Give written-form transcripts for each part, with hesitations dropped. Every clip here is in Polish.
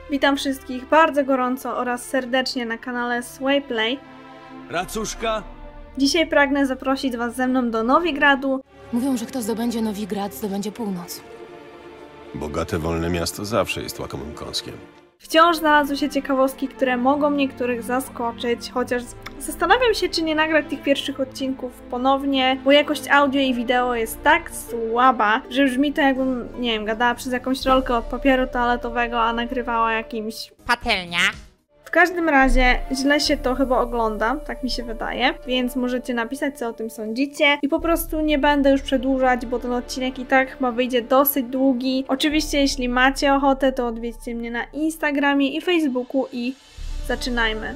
Witam wszystkich bardzo gorąco oraz serdecznie na kanale Swayplay. Racuszka? Dzisiaj pragnę zaprosić Was ze mną do Nowigradu. Mówią, że kto zdobędzie Nowigrad, zdobędzie północ. Bogate, wolne miasto zawsze jest łakomym kąskiem. Wciąż znalazły się ciekawostki, które mogą niektórych zaskoczyć, chociaż zastanawiam się, czy nie nagrać tych pierwszych odcinków ponownie, bo jakość audio i wideo jest tak słaba, że brzmi to jakbym, nie wiem, gadała przez jakąś rolkę od papieru toaletowego, a nagrywała jakimś... Patelnia. W każdym razie źle się to chyba ogląda, tak mi się wydaje, więc możecie napisać, co o tym sądzicie i po prostu nie będę już przedłużać, bo ten odcinek i tak chyba wyjdzie dosyć długi. Oczywiście jeśli macie ochotę, to odwiedźcie mnie na Instagramie i Facebooku i zaczynajmy.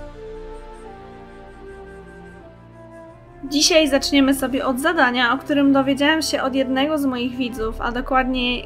Dzisiaj zaczniemy sobie od zadania, o którym dowiedziałam się od jednego z moich widzów, a dokładniej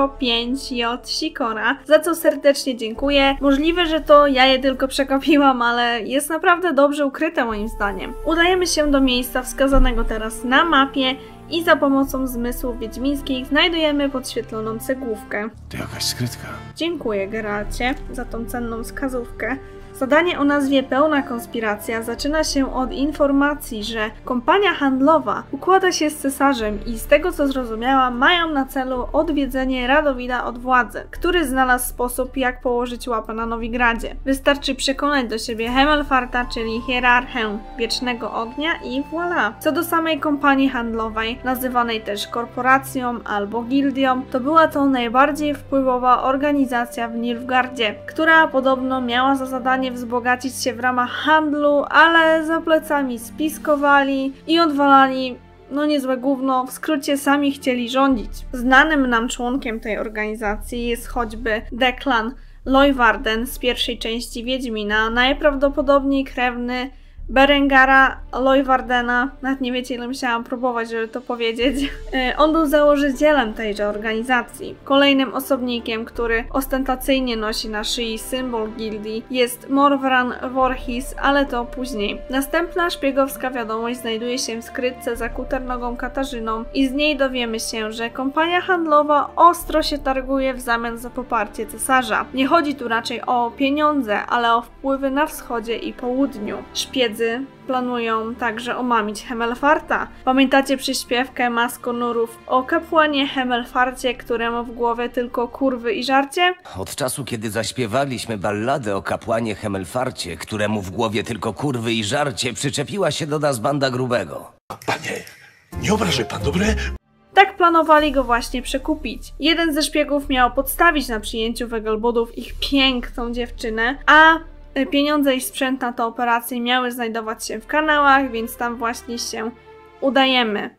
05J Sikora, za co serdecznie dziękuję. Możliwe, że to ja je tylko przekopiłam, ale jest naprawdę dobrze ukryte moim zdaniem. Udajemy się do miejsca wskazanego teraz na mapie i za pomocą zmysłów wiedźmińskich znajdujemy podświetloną cegłówkę. To jakaś skrytka. Dziękuję, Geralcie, za tą cenną wskazówkę. Zadanie o nazwie Pełna konspiracja zaczyna się od informacji, że kompania handlowa układa się z cesarzem i z tego co zrozumiałam mają na celu odwiedzenie Radowida od władzy, który znalazł sposób jak położyć łapę na Nowigradzie. Wystarczy przekonać do siebie Hemelfarta, czyli hierarchę Wiecznego Ognia i voilà. Co do samej kompanii handlowej, nazywanej też korporacją albo gildią, to była to najbardziej wpływowa organizacja w Nilfgaardzie, która podobno miała za zadanie wzbogacić się w ramach handlu, ale za plecami spiskowali i odwalali niezłe gówno, w skrócie sami chcieli rządzić. Znanym nam członkiem tej organizacji jest choćby Declan Leuwarden z pierwszej części Wiedźmina, najprawdopodobniej krewny Berengara Leuwardena. Nawet nie wiecie, ile musiałam próbować, żeby to powiedzieć. On był założycielem tejże organizacji. Kolejnym osobnikiem, który ostentacyjnie nosi na szyi symbol gildii, jest Morvran Vorhis, ale to później. Następna szpiegowska wiadomość znajduje się w skrytce za Kuternogą Katarzyną i z niej dowiemy się, że kompania handlowa ostro się targuje w zamian za poparcie cesarza. Nie chodzi tu raczej o pieniądze, ale o wpływy na wschodzie i południu. Szpiedzy planują także omamić Hemelfarta. Pamiętacie przyśpiewkę Maskonurów o kapłanie Hemelfarcie, któremu w głowie tylko kurwy i żarcie? Od czasu, kiedy zaśpiewaliśmy balladę o kapłanie Hemelfarcie, któremu w głowie tylko kurwy i żarcie, przyczepiła się do nas banda grubego. Panie, nie obrażaj pan, dobre? Tak planowali go właśnie przekupić. Jeden ze szpiegów miał podstawić na przyjęciu Wegelbudów ich piękną dziewczynę, a pieniądze i sprzęt na tę operację miały znajdować się w kanałach, więc tam właśnie się udajemy.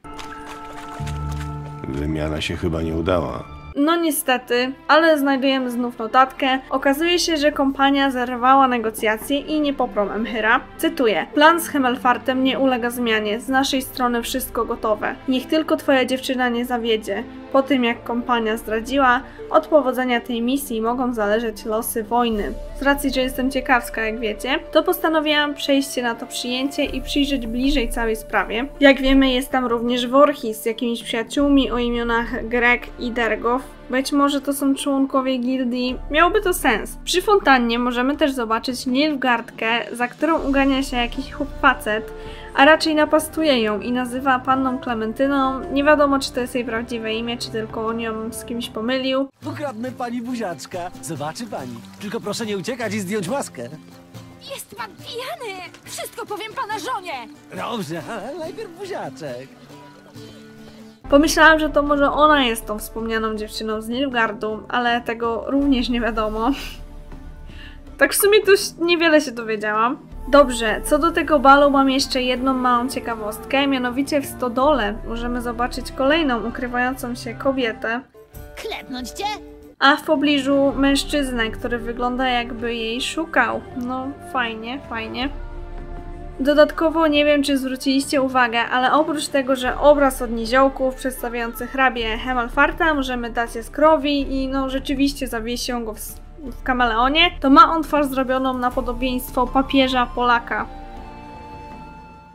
Wymiana się chyba nie udała. No niestety, ale znajdujemy znów notatkę. Okazuje się, że kompania zerwała negocjacje i nie poprą Emhyra. Cytuję: plan z Hemelfartem nie ulega zmianie. Z naszej strony wszystko gotowe. Niech tylko twoja dziewczyna nie zawiedzie. Po tym jak kompania zdradziła, od powodzenia tej misji mogą zależeć losy wojny. Z racji, że jestem ciekawska, jak wiecie, to postanowiłam przejść się na to przyjęcie i przyjrzeć bliżej całej sprawie. Jak wiemy, jest tam również Vorhis z jakimiś przyjaciółmi o imionach Greg i Dergow. Być może to są członkowie gildii. Miałoby to sens. Przy fontannie możemy też zobaczyć Nilfgaardkę, za którą ugania się jakiś chłop facet, a raczej napastuje ją i nazywa panną Klementyną. Nie wiadomo, czy to jest jej prawdziwe imię, czy tylko on ją z kimś pomylił. Ukradnę pani buziaczka. Zobaczy pani. Tylko proszę nie uciekać i zdjąć maskę. Jest pan pijany! Wszystko powiem pana żonie! Dobrze, ale najpierw buziaczek. Pomyślałam, że to może ona jest tą wspomnianą dziewczyną z Nilfgaardu, ale tego również nie wiadomo. Tak w sumie to niewiele się dowiedziałam. Dobrze, co do tego balu mam jeszcze jedną małą ciekawostkę, mianowicie w stodole możemy zobaczyć kolejną ukrywającą się kobietę. Klepnąć cię? A w pobliżu mężczyznę, który wygląda jakby jej szukał. No fajnie, fajnie. Dodatkowo nie wiem, czy zwróciliście uwagę, ale oprócz tego, że obraz od niziołków przedstawiający hrabię Hemelfarta możemy dać je skrowi i rzeczywiście zawiesią go w kameleonie, to ma on twarz zrobioną na podobieństwo papieża Polaka.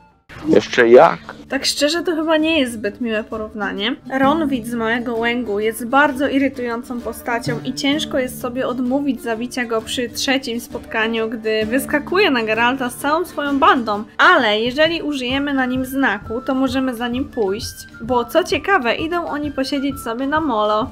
Jeszcze jak? Tak szczerze to chyba nie jest zbyt miłe porównanie. Ron, widz z Małego Łęgu, jest bardzo irytującą postacią i ciężko jest sobie odmówić zabicia go przy trzecim spotkaniu, gdy wyskakuje na Geralta z całą swoją bandą. Ale jeżeli użyjemy na nim znaku, to możemy za nim pójść, bo co ciekawe, idą oni posiedzieć sobie na molo.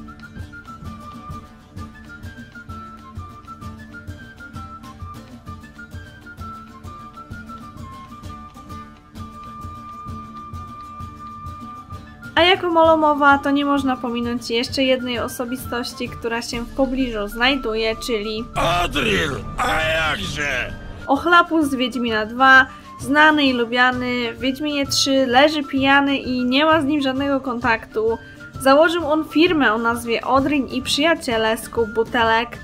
A jako molo mowa, to nie można pominąć jeszcze jednej osobistości, która się w pobliżu znajduje, czyli Adril, a jakże? Ochlapus z Wiedźmina 2, znany i lubiany. W Wiedźminie 3 leży pijany i nie ma z nim żadnego kontaktu. Założył on firmę o nazwie Odrin i Przyjaciele z kup butelek.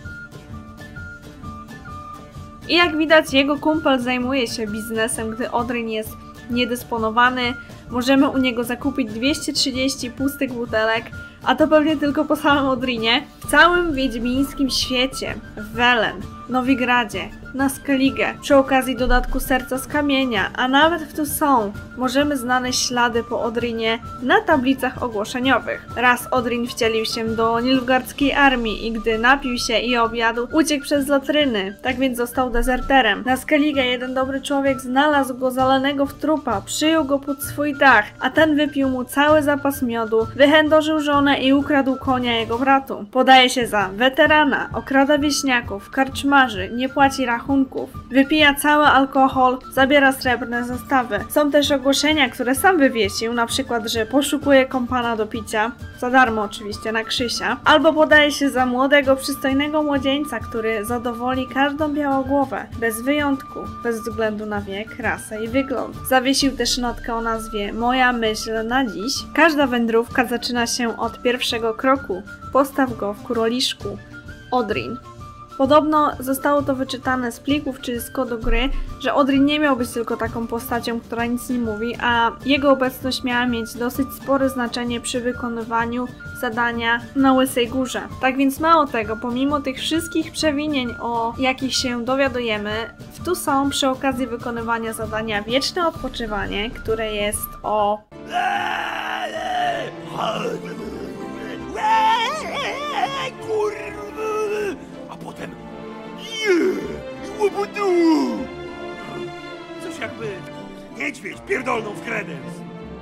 I jak widać, jego kumpel zajmuje się biznesem, gdy Odrin jest niedysponowany. Możemy u niego zakupić 230 pustych butelek, a to pewnie tylko po samym Odrinie. W całym wiedźmińskim świecie, w Welen, Nowigradzie, na Skellige, przy okazji dodatku Serca z Kamienia, a nawet w Toussaint możemy znaleźć ślady po Odrinie na tablicach ogłoszeniowych. Raz Odrin wcielił się do nilfgaardzkiej armii i gdy napił się i objadł, uciekł przez latryny, tak więc został dezerterem. Na Skellige jeden dobry człowiek znalazł go zalanego w trupa, przyjął go pod swój dach, a ten wypił mu cały zapas miodu, wychędożył żonę i ukradł konia jego bratu. Podaje się za weterana, okrada wieśniaków, karczmarzy, nie płaci rachunków, wypija cały alkohol, zabiera srebrne zestawy. Są też ogłoszenia, które sam wywiesił, na przykład, że poszukuje kompana do picia, za darmo oczywiście, na Krzysia, albo podaje się za młodego, przystojnego młodzieńca, który zadowoli każdą białogłowę, bez wyjątku, bez względu na wiek, rasę i wygląd. Zawiesił też notkę o nazwie Moja myśl na dziś. Każda wędrówka zaczyna się od pierwszego kroku. Postaw go w kuroliszku. Odrin. Podobno zostało to wyczytane z plików czy z kodu gry, że Odrin nie miał być tylko taką postacią, która nic nie mówi, a jego obecność miała mieć dosyć spore znaczenie przy wykonywaniu zadania na Łysej Górze. Tak więc mało tego, pomimo tych wszystkich przewinień, o jakich się dowiadujemy, w Toussaint przy okazji wykonywania zadania Wieczne Odpoczywanie, które jest o... A potem... Łobudu! Coś jakby niedźwiedź pierdolną w kredens.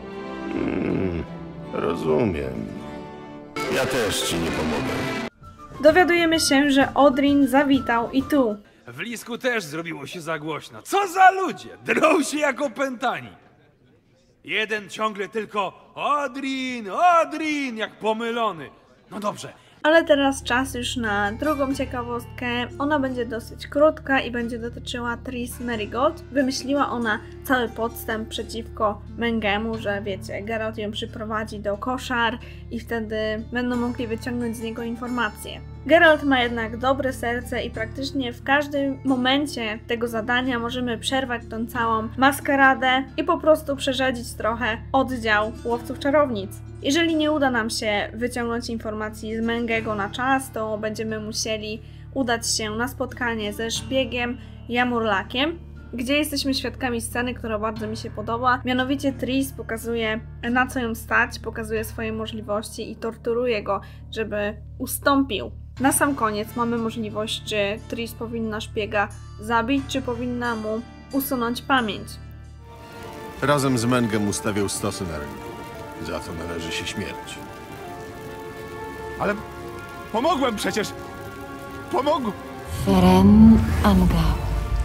Rozumiem. Ja też ci nie pomogę. Dowiadujemy się, że Odrin zawitał i tu. W Lisku też zrobiło się za głośno. Co za ludzie! Drą się jak opętani. Jeden ciągle tylko Odrin, Odrin, jak pomylony. No dobrze. Ale teraz czas już na drugą ciekawostkę. Ona będzie dosyć krótka i będzie dotyczyła Triss Merigold. Wymyśliła ona cały podstęp przeciwko Mengemu, że wiecie, Geralt ją przyprowadzi do koszar i wtedy będą mogli wyciągnąć z niego informacje. Geralt ma jednak dobre serce i praktycznie w każdym momencie tego zadania możemy przerwać tą całą maskaradę i po prostu przerzedzić trochę oddział łowców czarownic. Jeżeli nie uda nam się wyciągnąć informacji z Mengego na czas, to będziemy musieli udać się na spotkanie ze szpiegiem Jamurlakiem, gdzie jesteśmy świadkami sceny, która bardzo mi się podoba. Mianowicie Triss pokazuje, na co ją stać, pokazuje swoje możliwości i torturuje go, żeby ustąpił. Na sam koniec mamy możliwość, czy Triss powinna szpiega zabić, czy powinna mu usunąć pamięć. Razem z Mengem ustawiał stosy na rynku. Za to należy się śmierć. Ale pomogłem przecież! Pomogłem! Feren Angał.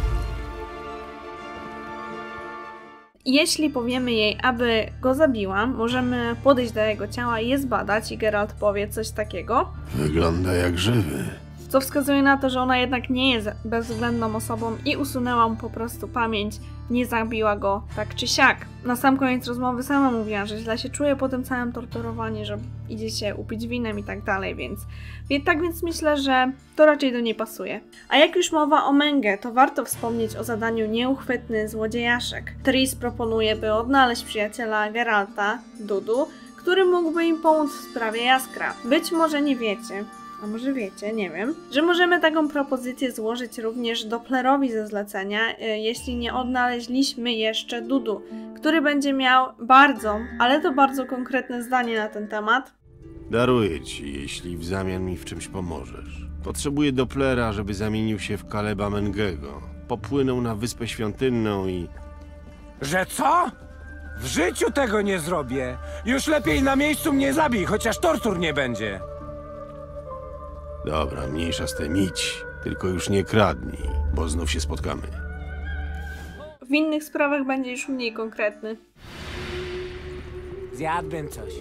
Jeśli powiemy jej, aby go zabiła, możemy podejść do jego ciała i je zbadać i Geralt powie coś takiego, Wygląda jak żywy. co wskazuje na to, że ona jednak nie jest bezwzględną osobą i usunęła mu po prostu pamięć, nie zabiła go tak czy siak. Na sam koniec rozmowy sama mówiła, że źle się czuje po tym całym torturowaniu, że idzie się upić winem i tak dalej, więc myślę, że to raczej do niej pasuje. A jak już mowa o Menge, to warto wspomnieć o zadaniu Nieuchwytny Złodziejaszek. Triss proponuje, by odnaleźć przyjaciela Geralta, Dudu, który mógłby im pomóc w sprawie Jaskra. Być może nie wiecie, a może wiecie, nie wiem, że możemy taką propozycję złożyć również Dopplerowi ze zlecenia, jeśli nie odnaleźliśmy jeszcze Dudu, który będzie miał bardzo, ale to bardzo konkretne zdanie na ten temat. Daruję ci, jeśli w zamian mi w czymś pomożesz. Potrzebuję Dopplera, żeby zamienił się w Kaleba Mengego. Popłynął na Wyspę Świątynną i... Że co? W życiu tego nie zrobię. Już lepiej na miejscu mnie zabij, chociaż tortur nie będzie. Dobra, mniejsza z tym, idź. Tylko już nie kradnij, bo znów się spotkamy. W innych sprawach będzie już mniej konkretny. Zjadłbym coś.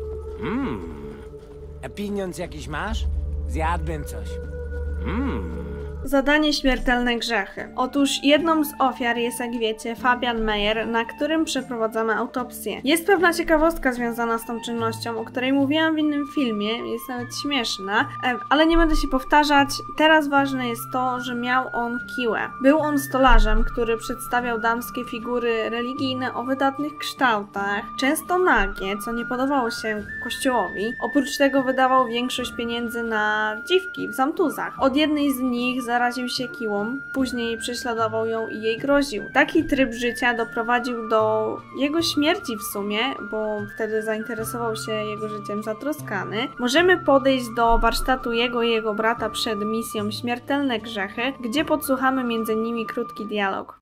A pieniądz jakiś masz? Zjadłbym coś. Zadanie Śmiertelne grzechy. Otóż jedną z ofiar jest, jak wiecie, Fabian Meyer, na którym przeprowadzamy autopsję. Jest pewna ciekawostka związana z tą czynnością, o której mówiłam w innym filmie, jest nawet śmieszna, ale nie będę się powtarzać. Teraz ważne jest to, że miał on kiłę. Był on stolarzem, który przedstawiał damskie figury religijne o wydatnych kształtach, często nagie, co nie podobało się kościołowi. Oprócz tego wydawał większość pieniędzy na dziwki w zamtuzach. Od jednej z nich zaraził się kiłą, później prześladował ją i jej groził. Taki tryb życia doprowadził do jego śmierci w sumie, bo wtedy zainteresował się jego życiem zatroskany. Możemy podejść do warsztatu jego i jego brata przed misją Śmiertelne grzechy, gdzie podsłuchamy między nimi krótki dialog.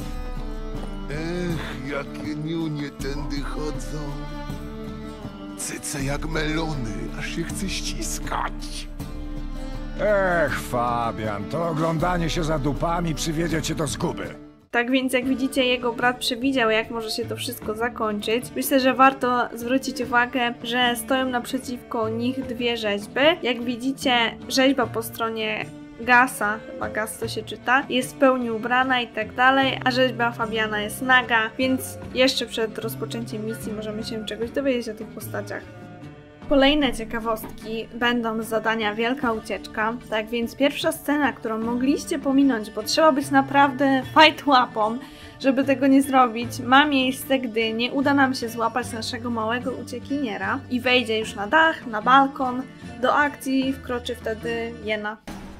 Jakie niunie tędy chodzą. Cyce jak melony, aż się chce ściskać. Fabian, to oglądanie się za dupami przywiedzie cię do zguby. Tak więc jak widzicie, jego brat przewidział, jak może się to wszystko zakończyć. Myślę, że warto zwrócić uwagę, że stoją naprzeciwko nich dwie rzeźby. Jak widzicie, rzeźba po stronie Gasa, chyba Gas to się czyta, jest w pełni ubrana i tak dalej, a rzeźba Fabiana jest naga, więc jeszcze przed rozpoczęciem misji możemy się czegoś dowiedzieć o tych postaciach. Kolejne ciekawostki będą z zadania Wielka Ucieczka, tak więc pierwsza scena, którą mogliście pominąć, bo trzeba być naprawdę fight łapą, żeby tego nie zrobić, ma miejsce, gdy nie uda nam się złapać naszego małego uciekiniera i wejdzie już na dach, na balkon. Do akcji wkroczy wtedy Jena.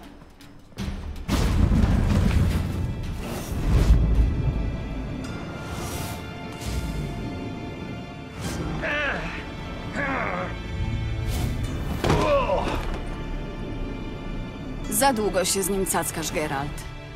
Za długo się z nim cackasz, Geralt.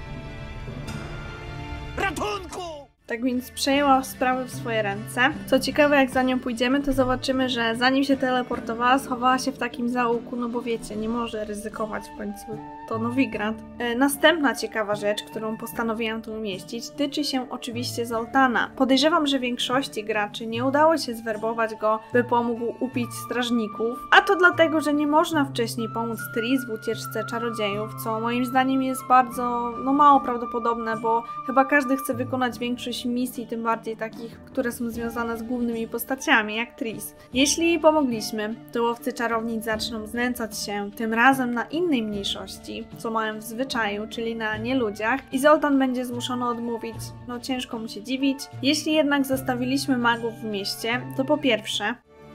Ratunku! Tak więc przejęła sprawę w swoje ręce. Co ciekawe, jak za nią pójdziemy, to zobaczymy, że zanim się teleportowała, schowała się w takim zaułku, no bo wiecie, nie może ryzykować w końcu. To Nowigrad. Następna ciekawa rzecz, którą postanowiłam tu umieścić, tyczy się oczywiście Zoltana. Podejrzewam, że większości graczy nie udało się zwerbować go, by pomógł upić strażników, a to dlatego, że nie można wcześniej pomóc Tris w ucieczce czarodziejów, co moim zdaniem jest bardzo, mało prawdopodobne, bo chyba każdy chce wykonać większość misji, tym bardziej takich, które są związane z głównymi postaciami, jak Tris. Jeśli pomogliśmy, to łowcy czarownic zaczną znęcać się tym razem na innej mniejszości, co mają w zwyczaju, czyli na nieludziach, i Zoltan będzie zmuszony odmówić. No ciężko mu się dziwić. Jeśli jednak zostawiliśmy magów w mieście, to po pierwsze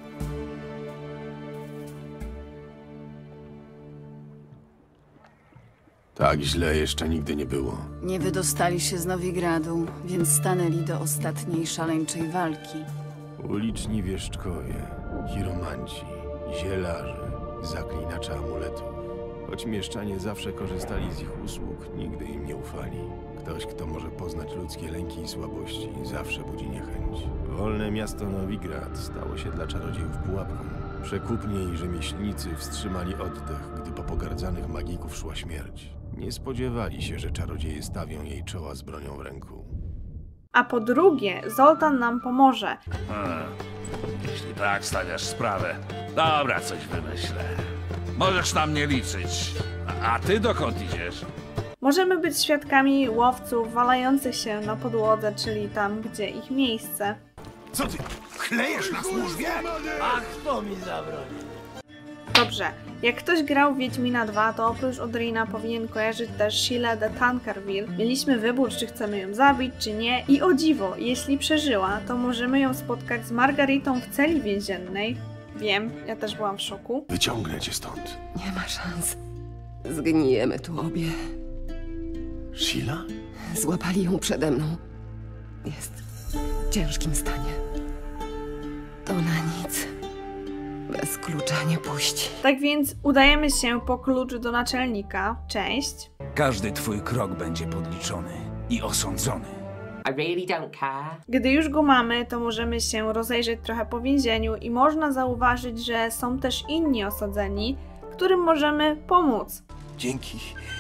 Tak źle jeszcze nigdy nie było. Nie wydostali się z Nowigradu, więc stanęli do ostatniej szaleńczej walki. Uliczni wieszczkowie, chiromanci, zielarze, zaklinacze amuletów. Choć mieszczanie zawsze korzystali z ich usług, nigdy im nie ufali. Ktoś, kto może poznać ludzkie lęki i słabości, zawsze budzi niechęć. Wolne miasto Nowigrad stało się dla czarodziejów pułapką. Przekupnie i rzemieślnicy wstrzymali oddech, gdy po pogardzanych magików szła śmierć. Nie spodziewali się, że czarodzieje stawią jej czoła z bronią w ręku. A po drugie, Zoltan nam pomoże. Jeśli tak stawiasz sprawę, dobra, coś wymyślę. Możesz na mnie liczyć. A ty dokąd idziesz? Możemy być świadkami łowców walających się na podłodze, czyli tam, gdzie ich miejsce. Co ty, chlejesz na służbie? A kto mi zabroni? Dobrze, jak ktoś grał w Wiedźmina 2, to oprócz Odrina powinien kojarzyć też Sheila de Tancarville. Mieliśmy wybór, czy chcemy ją zabić, czy nie, i o dziwo, jeśli przeżyła, to możemy ją spotkać z Margaritą w celi więziennej. Wiem, ja też byłam w szoku. Wyciągnę cię stąd. Nie ma szans. Zgnijemy tu obie. Sheila? Złapali ją przede mną. Jest w ciężkim stanie. To na nic. Bez klucza nie puści. Tak więc udajemy się po klucz do naczelnika. Cześć. Każdy twój krok będzie podliczony i osądzony. I really don't care. Gdy już go mamy, to możemy się rozejrzeć trochę po więzieniu i można zauważyć, że są też inni osadzeni, którym możemy pomóc. Dzięki.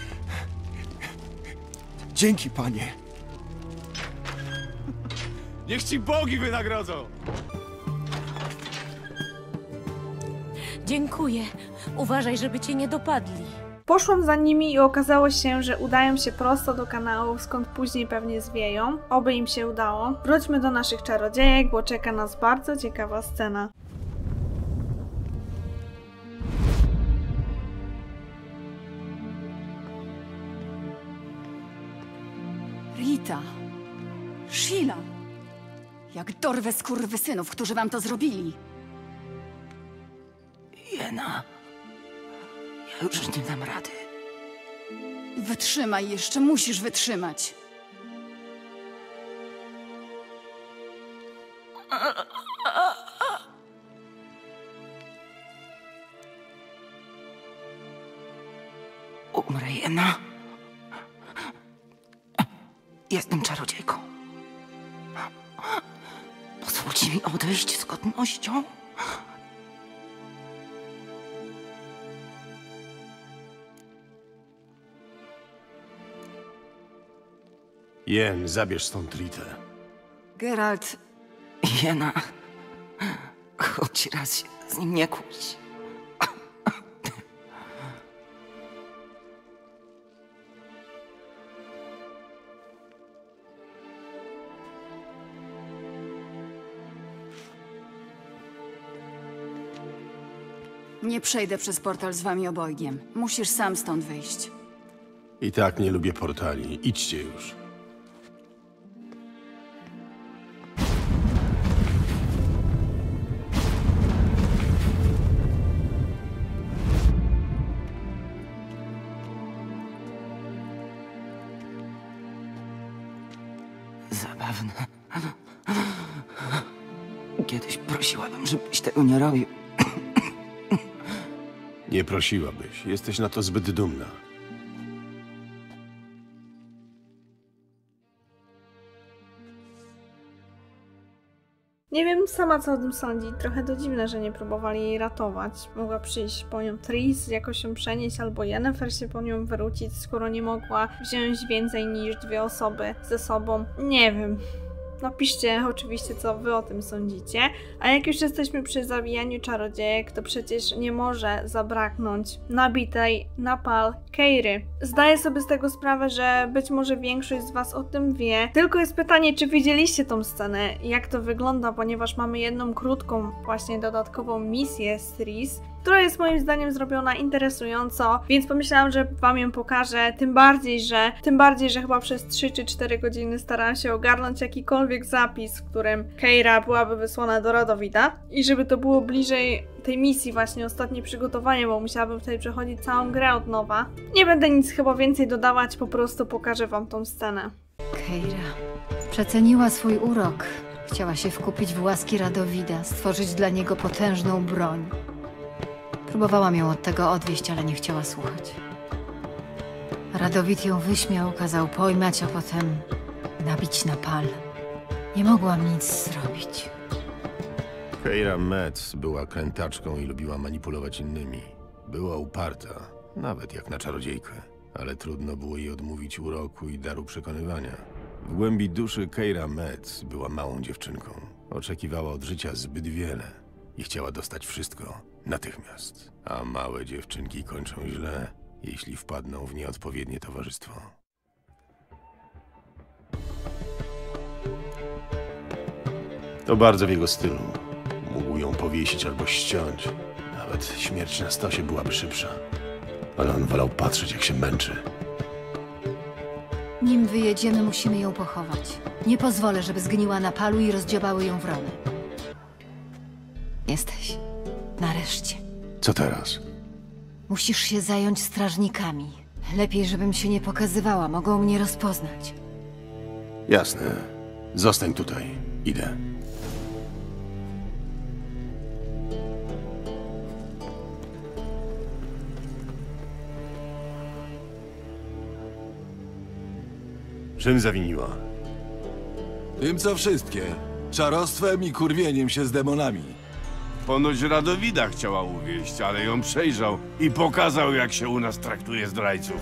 Dzięki, panie. Niech ci bogi wynagrodzą! Dziękuję. Uważaj, żeby cię nie dopadli. Poszłam za nimi i okazało się, że udają się prosto do kanałów, skąd później pewnie zwieją. Oby im się udało. Wróćmy do naszych czarodziejek, bo czeka nas bardzo ciekawa scena. Rita. Sheila. Jak dorwę skurwysynów, którzy wam to zrobili. Jena. Ja już nie dam rady. Wytrzymaj jeszcze, musisz wytrzymać. Umrę, Jena. Jestem czarodziejką. Pozwólcie mi odejść z godnością. Jen, zabierz stąd Ritę. Geralt, Jena. Choć raz się z nim nie kłóć. nie przejdę przez portal z wami obojgiem. Musisz sam stąd wyjść. I tak nie lubię portali. Idźcie już. Zabawne. Kiedyś prosiłabym, żebyś tego nie robił. Nie prosiłabyś. Jesteś na to zbyt dumna. Nie wiem sama, co o tym sądzić. Trochę to dziwne, że nie próbowali jej ratować. Mogła przyjść po nią Tris, jakoś ją przenieść, albo Yennefer się po nią wrócić, skoro nie mogła wziąć więcej niż 2 osoby ze sobą. Nie wiem. Napiszcie oczywiście, co wy o tym sądzicie. A jak już jesteśmy przy zabijaniu czarodziejek, to przecież nie może zabraknąć nabitej na pal Keiry. Zdaję sobie z tego sprawę, że być może większość z was o tym wie. Tylko jest pytanie, czy widzieliście tą scenę, jak to wygląda, ponieważ mamy jedną krótką, właśnie dodatkową misję z Tris, która jest moim zdaniem zrobiona interesująco, więc pomyślałam, że wam ją pokażę, tym bardziej, że chyba przez 3 czy 4 godziny starałam się ogarnąć jakikolwiek zapis, w którym Keira byłaby wysłana do Radowida i żeby to było bliżej tej misji właśnie, ostatnie przygotowanie, bo musiałabym tutaj przechodzić całą grę od nowa. Nie będę nic chyba więcej dodawać, po prostu pokażę wam tą scenę. Keira przeceniła swój urok. Chciała się wkupić w łaski Radowida, stworzyć dla niego potężną broń. Próbowałam ją od tego odwieść, ale nie chciała słuchać. Radowid ją wyśmiał, kazał pojmać, a potem nabić na pal. Nie mogłam nic zrobić. Keira Metz była krętaczką i lubiła manipulować innymi. Była uparta, nawet jak na czarodziejkę. Ale trudno było jej odmówić uroku i daru przekonywania. W głębi duszy Keira Metz była małą dziewczynką. Oczekiwała od życia zbyt wiele i chciała dostać wszystko natychmiast. A małe dziewczynki kończą źle, jeśli wpadną w nieodpowiednie towarzystwo. To bardzo w jego stylu. Mógł ją powiesić albo ściąć. Nawet śmierć na stosie byłaby szybsza. Ale on wolał patrzeć, jak się męczy. Nim wyjedziemy, musimy ją pochować. Nie pozwolę, żeby zgniła na palu i rozdziobały ją wrony. Jesteś Nareszcie. Co teraz? Musisz się zająć strażnikami. Lepiej, żebym się nie pokazywała. Mogą mnie rozpoznać. Jasne. Zostań tutaj. Idę. Czym zawiniła? Tym co wszystkie. Czarostwem i kurwieniem się z demonami. Ponoć Radowida chciała uwieść, ale ją przejrzał i pokazał, jak się u nas traktuje zdrajców.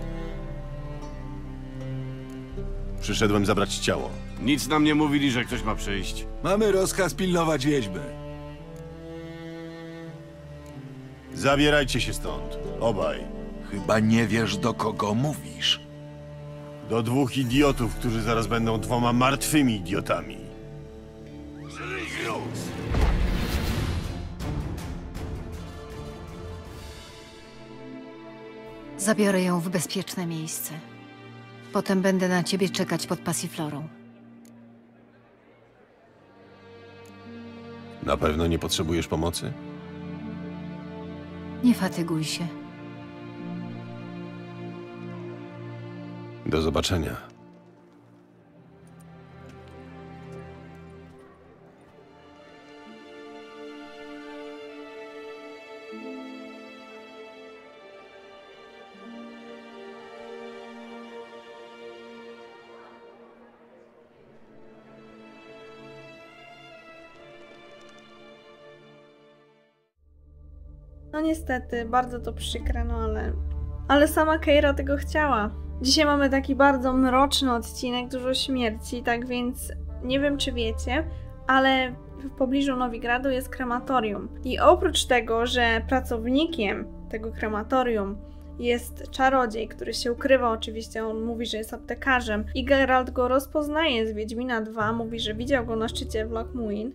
Przyszedłem zabrać ciało. Nic nam nie mówili, że ktoś ma przyjść. Mamy rozkaz pilnować wiedźmy. Zabierajcie się stąd. Obaj. Chyba nie wiesz, do kogo mówisz. Do dwóch idiotów, którzy zaraz będą dwoma martwymi idiotami. Zabiorę ją w bezpieczne miejsce. Potem będę na ciebie czekać pod pasiflorą. Na pewno nie potrzebujesz pomocy? Nie fatyguj się. Do zobaczenia. No niestety, bardzo to przykre, no ale sama Keira tego chciała. Dzisiaj mamy taki bardzo mroczny odcinek, dużo śmierci, tak więc nie wiem, czy wiecie, ale w pobliżu Nowigradu jest krematorium. I oprócz tego, że pracownikiem tego krematorium jest czarodziej, który się ukrywa, oczywiście on mówi, że jest aptekarzem i Geralt go rozpoznaje z Wiedźmina 2, mówi, że widział go na szczycie w Loch Muin.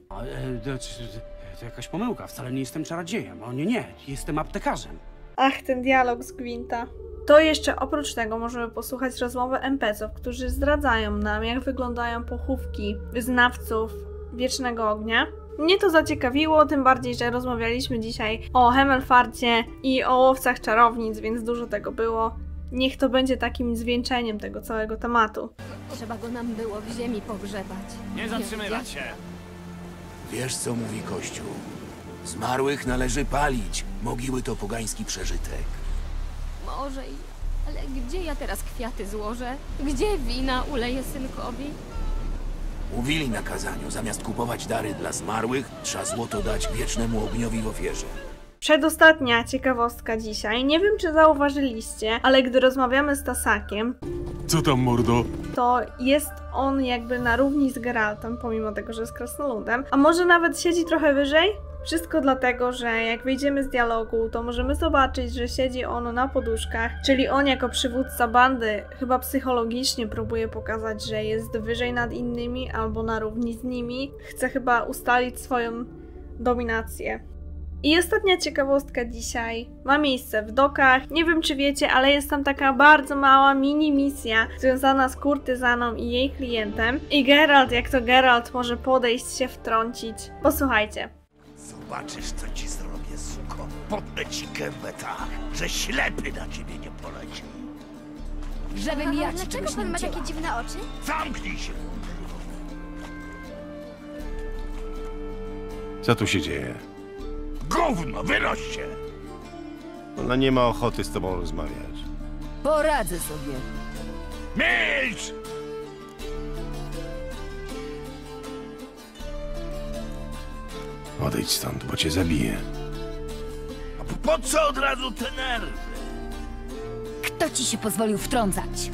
To jakaś pomyłka, wcale nie jestem czarodziejem. O nie, jestem aptekarzem. Ach, ten dialog z Gwynta. To jeszcze oprócz tego możemy posłuchać rozmowy NPC-ów, którzy zdradzają nam, jak wyglądają pochówki wyznawców Wiecznego Ognia. Mnie to zaciekawiło, tym bardziej, że rozmawialiśmy dzisiaj o Hemelfarcie i o łowcach czarownic, więc dużo tego było. Niech to będzie takim zwieńczeniem tego całego tematu. Trzeba go nam było w ziemi pogrzebać. Nie zatrzymywać się! Wiesz, co mówi Kościół? Zmarłych należy palić. Mogiły to pogański przeżytek. Może i... Ale gdzie ja teraz kwiaty złożę? Gdzie wina uleję synkowi? Mówili na kazaniu, zamiast kupować dary dla zmarłych, trzeba złoto dać wiecznemu ogniowi w ofierze. Przedostatnia ciekawostka dzisiaj. Nie wiem, czy zauważyliście, ale gdy rozmawiamy z Tasakiem, Co tam, mordo? to jest on jakby na równi z Geraltem, pomimo tego, że jest krasnoludem, a może nawet siedzi trochę wyżej? Wszystko dlatego, że jak wyjdziemy z dialogu, to możemy zobaczyć, że siedzi on na poduszkach, czyli on jako przywódca bandy chyba psychologicznie próbuje pokazać, że jest wyżej nad innymi albo na równi z nimi. Chce chyba ustalić swoją dominację. I ostatnia ciekawostka dzisiaj ma miejsce w dokach. Nie wiem, czy wiecie, ale jest tam taka bardzo mała mini misja związana z kurtyzaną i jej klientem. I Geralt, jak to Geralt, może podejść się wtrącić. Posłuchajcie. Zobaczysz, co ci zrobię, suko. Podnę ci gębę tak, że ślepy na ciebie nie poleci. Żebym ja ci Dlaczego czegoś pan nie ma ucięła? takie dziwne oczy? Zamknij się! Co tu się dzieje? Gówno, wynoś się! Ona nie ma ochoty z tobą rozmawiać. Poradzę sobie. Milcz! Odejdź stąd, bo cię zabiję. A po co od razu te nerwy? Kto ci się pozwolił wtrącać?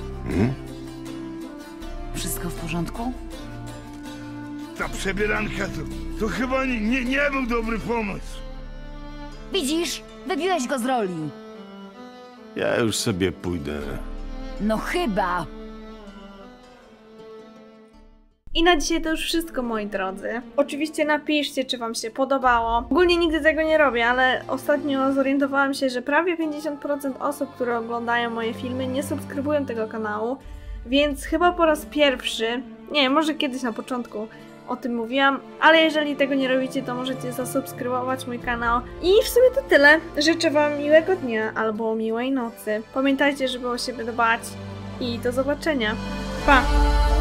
Wszystko w porządku? Ta przebieranka to chyba nie był dobry pomysł. Widzisz? Wybiłeś go z roli. Ja już sobie pójdę. No chyba. I na dzisiaj to już wszystko, moi drodzy. Oczywiście napiszcie, czy wam się podobało. Ogólnie nigdy tego nie robię, ale ostatnio zorientowałam się, że prawie 50% osób, które oglądają moje filmy, nie subskrybują tego kanału. Więc chyba po raz pierwszy, nie, może kiedyś na początku, o tym mówiłam, ale jeżeli tego nie robicie, to możecie zasubskrybować mój kanał. I w sumie to tyle. Życzę wam miłego dnia albo miłej nocy. Pamiętajcie, żeby o siebie dbać i do zobaczenia. Pa!